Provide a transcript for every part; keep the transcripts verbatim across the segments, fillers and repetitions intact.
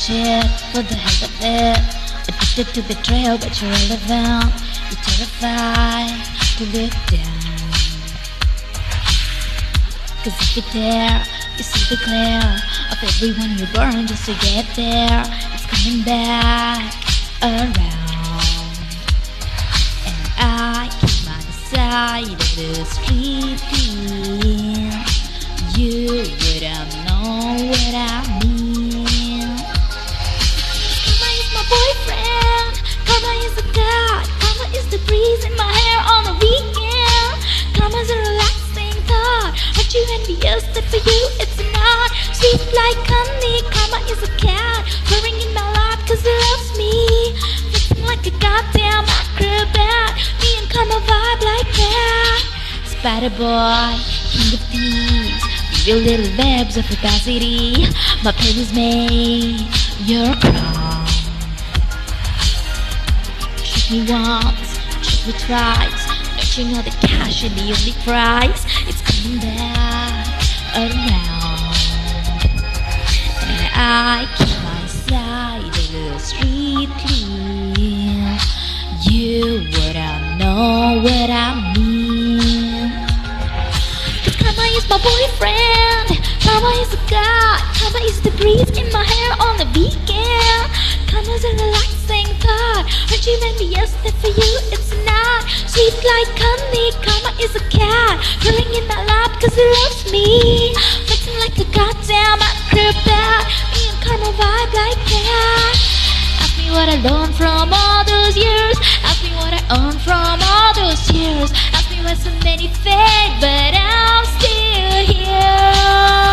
shit for the hell of it. Addicted to betrayal, but you're irrelevant. You're terrified to look down. Cause if you're there, you see the glare of everyone you burn just to get there. It's coming back around. And I keep my side of the street clean. You wouldn't know what I mean. Karma is my boyfriend. Karma is a god. Karma is the breeze in my hair on the weekend. Karma's a relaxing thought. Aren't you envious that for you it's not? Sweet like honey. Karma is a cat purring in my lap cause it loves me. Flexing like a goddamn acrobat. Me and Karma vibe like that. Spider boy, king of thieves. Real little webs of capacity. My pen is made your crown. Trick me once, trick me twice. Don't you know the cash is the only price? It's coming back around. And I keep my side of the street clean. You wouldn't know what I mean. Cause Karma is my boyfriend. Karma is a god. Karma is the breeze in my hair on the weekend. Karma's a relaxing thought. Aren't you envious that for you it's not? Sweet like honey. Karma is a cat purring in my lap cause it loves me. Flexing like a goddamn acrobat. Me and Karma vibe like that. Ask me what I learned from all those years. Ask me what I earned from all those years. Ask me why so many fade, but I'm still here.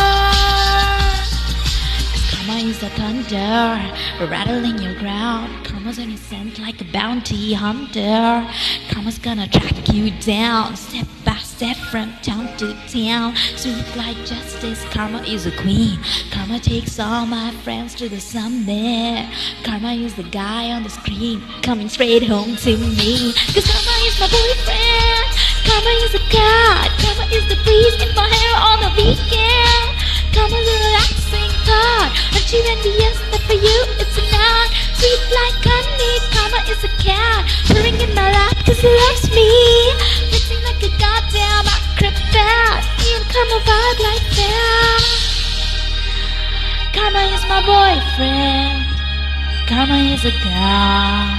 Cause Karma is a thunder rattling your ground. Karma's innocent like a bounty hunter. Karma's gonna track you down step by step from town to town. Sweet like justice. Karma is a queen. Karma takes all my friends to the summit. Karma is the guy on the screen coming straight home to me. Cause Karma is my boyfriend. Karma is a god. Karma is the breeze in my hair on the weekend. Karma's a relaxing thought. Aren't you envious that for you it's not? Sweet like honey. Karma is a cat purring in my lap cause it loves me. Flexing like a goddamn acrobat. Me and Karma vibe like that. Karma is my boyfriend. Karma is a god.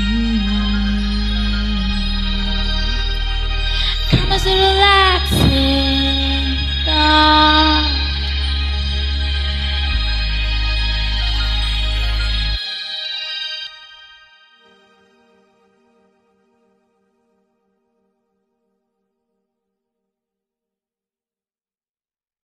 Mm-hmm. Karma's a relaxing